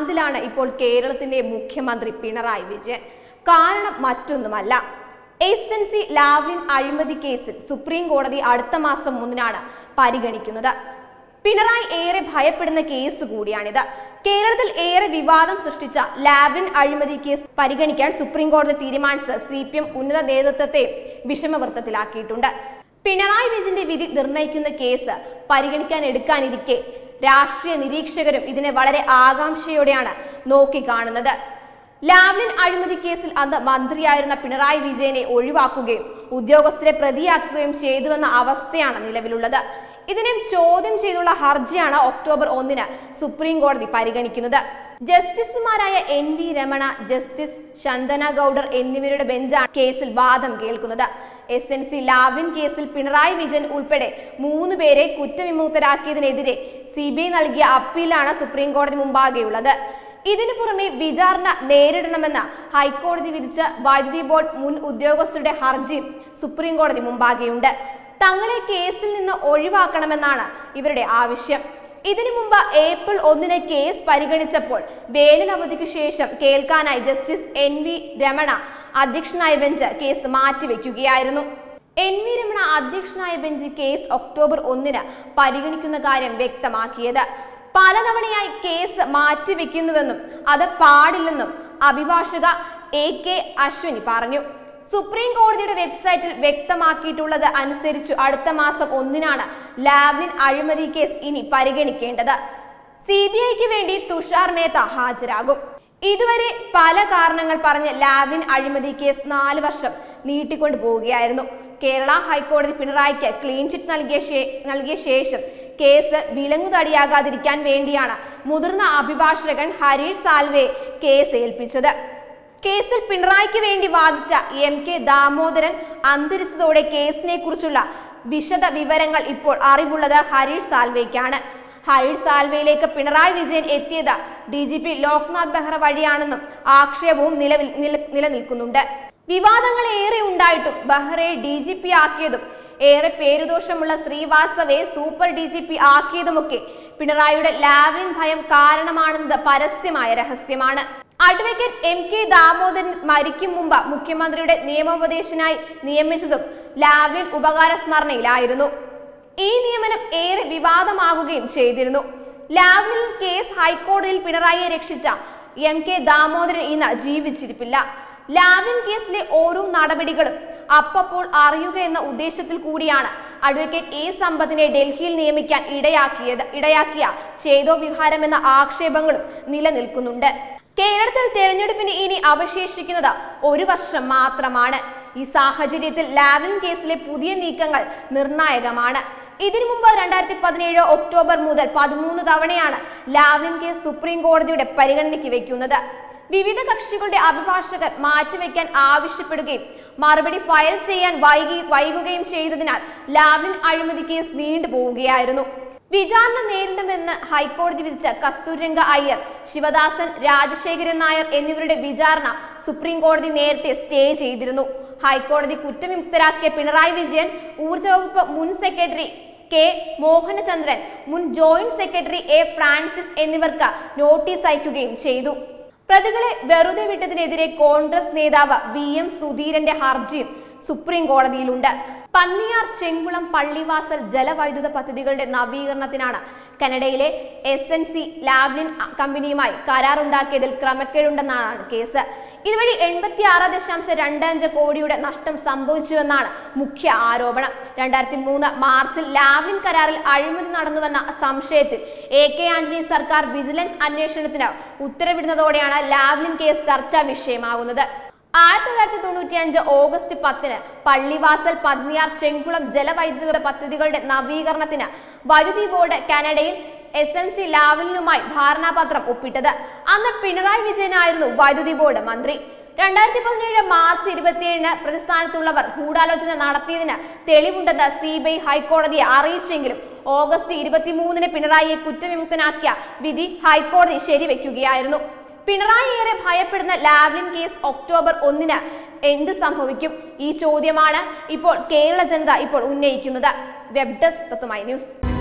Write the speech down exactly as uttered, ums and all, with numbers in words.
ആഹ്ലാദത്തിലാണ് ഇപ്പോൾ കേരളത്തിന്റെ മുഖ്യമന്ത്രി പിണറായി വിജയൻ. കാരണം മറ്റൊന്നുമല്ല, എസ് എൻ സി ലാവ്ലിൻ അഴിമതി കേസിൽ സുപ്രീം കോടതി അടുത്ത മാസം മൂന്നിനാണ് പരിഗണിക്കുന്നത്. പിണറായി ഏറെ ഭയപ്പെടുന്ന കേസ് കൂടിയാണിത്. കേരളത്തിൽ ഏറെ വിവാദം സൃഷ്ടിച്ച ലാവ്ലിൻ അഴിമതി കേസ് പരിഗണിക്കാൻ സുപ്രീം കോടതി തീരുമാനിച്ച സി പി എം ഉന്നത നേതൃത്വത്തെ വിഷമവൃത്തത്തിലാക്കിയിട്ടുണ്ട്. പിണറായി വിജയന്റെ വിധി നിർണയിക്കുന്ന കേസ് പരിഗണിക്കാൻ എടുക്കാനിരിക്കെ രാഷ്ട്രീയ നിരീക്ഷകരും ഇതിനെ വളരെ ആകാംക്ഷയോടെയാണ് നോക്കിക്കാണുന്നത്. ലാവ്ലിൻ അഴിമതി കേസിൽ അന്ന് മന്ത്രിയായിരുന്ന പിണറായി വിജയനെ ഒഴിവാക്കുകയും ഉദ്യോഗസ്ഥരെ പ്രതിയാക്കുകയും ചെയ്തുവെന്ന അവസ്ഥയാണ് നിലവിലുള്ളത്. ഇതിനെ ചോദ്യം ചെയ്തുള്ള ഹർജിയാണ് ഒക്ടോബർ ഒന്നിന് സുപ്രീം കോടതി പരിഗണിക്കുന്നത്. ജസ്റ്റിസുമാരായ N V Ramana, justice Shantana Goudar എന്നിവരുടെ ബെഞ്ചാണ് കേസിൽ വാദം കേൾക്കുന്നത്. എസ് എൻ സി ലാവ്ലിൻ കേസിൽ പിണറായി വിജയൻ ഉൾപ്പെടെ മൂന്ന് പേരെ കുറ്റവിമുക്തരാക്കിയതിനെതിരെ സി ബി ഐ നൽകിയ അപ്പീലാണ് സുപ്രീം കോടതി മുമ്പാകെയുള്ളത്. ഇതിനു പുറമെ വിചാരണ നേരിടണമെന്ന ഹൈക്കോടതി വിധിച്ച വൈദ്യുതി ബോർഡ് മുൻ ഉദ്യോഗസ്ഥരുടെ ഹർജി സുപ്രീം കോടതി മുമ്പാകെയുണ്ട്. തങ്ങളെ കേസിൽ നിന്ന് ഒഴിവാക്കണമെന്നാണ് ഇവരുടെ ആവശ്യം. ഇതിനു മുമ്പ് ഏപ്രിൽ ഒന്നിന് കേസ് പരിഗണിച്ചപ്പോൾ വേനൽ അവധിക്ക് ശേഷം കേൾക്കാനായി ജസ്റ്റിസ് എൻ വി രമണ അധ്യക്ഷനായ ബെഞ്ച് കേസ് മാറ്റിവെക്കുകയായിരുന്നു. എൻ വി രമണ അധ്യക്ഷനായ ബെഞ്ച് കേസ് ഒക്ടോബർ ഒന്നിന് പരിഗണിക്കുന്ന കാര്യം വ്യക്തമാക്കിയത് പലതവണയായി കേസ് മാറ്റിവെക്കുന്നുവെന്നും അത് പാടില്ലെന്നും അഭിഭാഷക എ കെ അശ്വിനി പറഞ്ഞു. സുപ്രീം കോടതിയുടെ വെബ്സൈറ്റിൽ വ്യക്തമാക്കിയിട്ടുള്ളത് അനുസരിച്ച് അടുത്ത മാസം ഒന്നിനാണ് ലാവ്ലിൻ അഴിമതി കേസ് ഇനി പരിഗണിക്കേണ്ടത്. സി ബി ഐക്ക് വേണ്ടി തുഷാർ മേത്ത ഹാജരാകും. ഇതുവരെ പല കാരണങ്ങൾ പറഞ്ഞ് ലാവ്ലിൻ അഴിമതി കേസ് നാല് വർഷം നീട്ടിക്കൊണ്ടു പോവുകയായിരുന്നു. കേരള ഹൈക്കോടതി പിണറായിക്ക് ക്ലീൻ ചിറ്റ് നൽകിയ നൽകിയ ശേഷം കേസ് വിലങ്ങുതടിയാകാതിരിക്കാൻ വേണ്ടിയാണ് മുതിർന്ന അഭിഭാഷകൻ ഹരീഷ് സാൽവെ കേസ് ഏൽപ്പിച്ചത്. കേസിൽ പിണറായിക്ക് വേണ്ടി വാദിച്ച എം കെ ദാമോദരൻ അന്തരിച്ചതോടെ കേസിനെ കുറിച്ചുള്ള വിശദ വിവരങ്ങൾ ഇപ്പോൾ അറിവുള്ളത് ഹരീഷ് സാൽവെക്കാണ്. ഹരീഷ് സാൽവെയിലേക്ക് പിണറായി വിജയൻ എത്തിയത് D G P Loknath Behra വഴിയാണെന്നും ആക്ഷേപവും നിലവിൽ നിലനിൽക്കുന്നുണ്ട്. വിവാദങ്ങൾ ഏറെ ഉണ്ടായിട്ടും ബെഹ്റയെ ഡി ജി പി ആക്കിയതും ഏറെ പേരുദോഷമുള്ള ശ്രീവാസവയെ സൂപ്പർ ഡി ജി പി ആക്കിയതുമൊക്കെ പിണറായിയുടെ ലാവ്ലിൻ ഭയം കാരണമാണെന്നത് പരസ്യമായ രഹസ്യമാണ്. അഡ്വക്കേറ്റ് എം കെ ദാമോദരൻ മരിക്കും മുമ്പ് മുഖ്യമന്ത്രിയുടെ നിയമോപദേശനായി നിയമിച്ചതും ലാവ്ലിൻ ഉപകാര സ്മരണയിലായിരുന്നു. ഈ നിയമനം ഏറെ വിവാദമാകുകയും ചെയ്തിരുന്നു. ലാവ്ലിൻ കേസ് ഹൈക്കോടതിയിൽ പിണറായിയെ രക്ഷിച്ച എം കെ ദാമോദരൻ ഇന്ന് ജീവിച്ചിരിപ്പില്ല. ലാവ്ലിൻ കേസിലെ ഓരോ നടപടികളും അപ്പപ്പോൾ അറിയുക എന്ന ഉദ്ദേശത്തിൽ കൂടിയാണ് അഡ്വക്കേറ്റ് എ സമ്പത്തിനെ ഡൽഹിയിൽ നിയമിക്കാൻ ഇടയാക്കിയത് ഇടയാക്കിയ ചേതോ വിഹാരം എന്ന ആക്ഷേപങ്ങളും നിലനിൽക്കുന്നുണ്ട്. കേരളത്തിൽ തെരഞ്ഞെടുപ്പിന് ഇനി അവശേഷിക്കുന്നത് ഒരു വർഷം മാത്രമാണ്. ഈ സാഹചര്യത്തിൽ ലാവ്ലിൻ കേസിലെ പുതിയ നീക്കങ്ങൾ നിർണായകമാണ്. ഇതിനു മുമ്പ് രണ്ടായിരത്തി പതിനേഴ് ഒക്ടോബർ മുതൽ പതിമൂന്ന് തവണയാണ് ലാവ്ലിൻ കേസ് സുപ്രീം കോടതിയുടെ പരിഗണനയ്ക്ക് വെക്കുന്നത്. വിവിധ കക്ഷികളുടെ അഭിഭാഷകർ മാറ്റിവെക്കാൻ ആവശ്യപ്പെടുകയും മറുപടി ഫയൽ ചെയ്യാൻ വൈകി വൈകുകയും ചെയ്തതിനാൽ ലാവ്ലിൻ അഴിമതി കേസ് നീണ്ടുപോവുകയായിരുന്നു. വിചാരണ നേരിടുമെന്ന് ഹൈക്കോടതി വിധിച്ച കസ്തൂരിരംഗ അയ്യർ, ശിവദാസൻ, രാജശേഖരൻ നായർ എന്നിവരുടെ വിചാരണ സുപ്രീം കോടതി നേരത്തെ സ്റ്റേ ചെയ്തിരുന്നു. ഹൈക്കോടതി കുറ്റവിമുക്തരാക്കിയ പിണറായി വിജയൻ, ഊർജ്ജ വകുപ്പ് മുൻ സെക്രട്ടറി കെ മോഹനചന്ദ്രൻ, മുൻ ജോയിന്റ് സെക്രട്ടറി എ ഫ്രാൻസിസ് എന്നിവർക്ക് നോട്ടീസ് അയക്കുകയും ചെയ്തു. പ്രതികളെ വെറുതെ വിട്ടതിനെതിരെ കോൺഗ്രസ് നേതാവ് വി എം സുധീരന്റെ ഹർജിയും സുപ്രീം കോടതിയിലുണ്ട്. പന്നിയാർ, ചെങ്കുളം, പള്ളിവാസൽ ജലവൈദ്യുത പദ്ധതികളുടെ നവീകരണത്തിനാണ് കാനഡയിലെ എസ് എൻ സി ലാവ്ലിൻ കമ്പനിയുമായി കരാറുണ്ടാക്കിയതിൽ ക്രമക്കേടുണ്ടെന്നാണ് കേസ്. ഇതുവഴി എൺപത്തി ആറ് ദശാംശം രണ്ട് അഞ്ച് കോടിയുടെ നഷ്ടം സംഭവിച്ചുവെന്നാണ് മുഖ്യ ആരോപണം. രണ്ടായിരത്തി മൂന്ന് മാർച്ചിൽ ലാവ്ലിൻ കരാറിൽ അഴിമതി നടന്നുവെന്ന സംശയത്തിൽ എ കെ ആന്റണി സർക്കാർ വിജിലൻസ് അന്വേഷണത്തിന് ഉത്തരവിടുന്നതോടെയാണ് ലാവ്ലിൻ കേസ് ചർച്ചാ വിഷയമാകുന്നത്. ആയിരത്തി തൊള്ളായിരത്തി തൊണ്ണൂറ്റി അഞ്ച് ഓഗസ്റ്റ് പത്തിന് പള്ളിവാസൽ, പന്നിയാർ, ചെങ്കുളം ജലവൈദ്യുത പദ്ധതികളുടെ നവീകരണത്തിന് വൈദ്യുതി ബോർഡ് കാനഡയിൽ എസ് എൻ സി ലാവ്ലിനുമായി ധാരണാപത്രം ഒപ്പിട്ടത്. അന്ന് പിണറായി വിജയനായിരുന്നു വൈദ്യുതി ബോർഡ് മന്ത്രി. രണ്ടായിരത്തി പതിനേഴ് മാർച്ച് ഇരുപത്തിയേഴിന് പ്രതിസ്ഥാനത്തുള്ളവർ ഗൂഢാലോചന നടത്തിയതിന് തെളിവുണ്ടെന്ന് സി ബി ഐ ഹൈക്കോടതിയെ അറിയിച്ചെങ്കിലും ഓഗസ്റ്റ് ഇരുപത്തിമൂന്നിന് പിണറായിയെ കുറ്റവിമുക്തനാക്കിയ വിധി ഹൈക്കോടതി ശരിവെക്കുകയായിരുന്നു. പിണറായി ഏറെ ഭയപ്പെടുന്ന ലാവ്ലിൻ കേസ് ഒക്ടോബർ ഒന്നിന് എന്ത് സംഭവിക്കും? ഈ ചോദ്യമാണ് ഇപ്പോൾ കേരള ജനത ഇപ്പോൾ ഉന്നയിക്കുന്നത്. Web desk Thathumai news.